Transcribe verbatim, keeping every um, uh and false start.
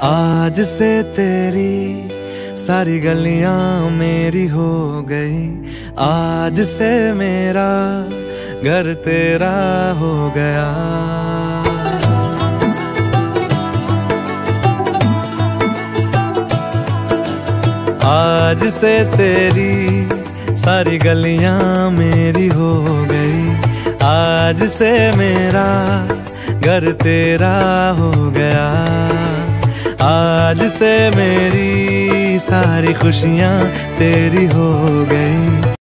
आज से तेरी सारी गलियां मेरी हो गई, आज से मेरा घर तेरा हो गया। आज से तेरी सारी गलियां मेरी हो गई, आज से मेरा घर तेरा हो गया। आज से मेरी सारी खुशियां तेरी हो गई।